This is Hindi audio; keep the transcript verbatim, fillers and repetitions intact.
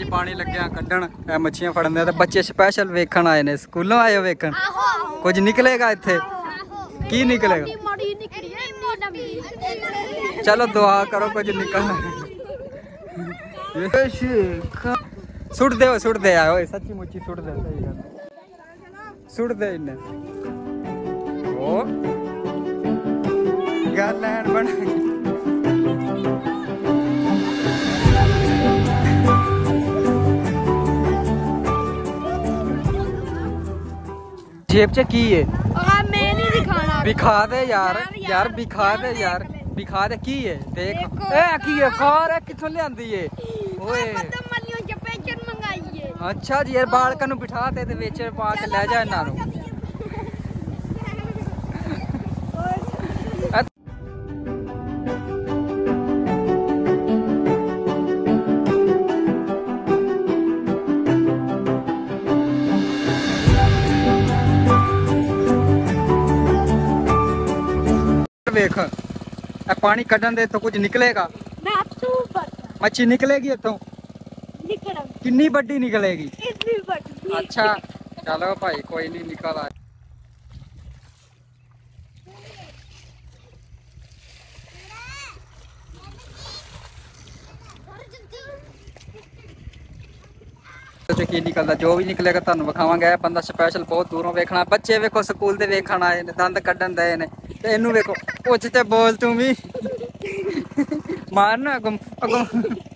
च पानी लग्या कड्ढन मच्छियां फड़न दे ते बच्चे स्पैशल वेखण आए ने स्कूलों आए हो वेखण कुछ निकलेगा इत्थे की निकलेगा चलो दुआ करो कुछ निकल सुट दे सुट दे आयो सच्ची मुच्ची सुट दे सही गल सुट दे इन्ने ओ गल लैन बन जेब च की है मैं नहीं दिखाना दिखा दे यार यार दिखा दे यार दिखा दे की है देख ए की है कार है किथों लियांदी है ओए अच्छा जी यार बालकां नूं बिठा दे ते विच पा के ले जा इन्हां नूं देख पानी कढ़न दे तो कुछ निकलेगा मच्छी निकलेगी इतों कितनी बड़ी निकलेगी अच्छा चलो भाई कोई नहीं निकल आए की निकलता जो भी निकलेगा तुहानू विखावांगे बंदा स्पैशल बहुत दूरों वेखना बच्चे वेखो स्कूल दे वेखण आए ने दंद कड्ढन दे ने ते इनू वेखो कुछ ते बोल तू भी मारना अगों अगों